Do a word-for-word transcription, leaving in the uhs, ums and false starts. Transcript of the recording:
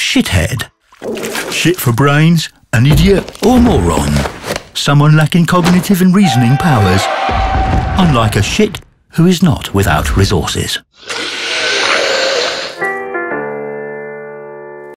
Shithead. Shit for brains, an idiot or moron. Someone lacking cognitive and reasoning powers. Unlike a shit who is not without resources.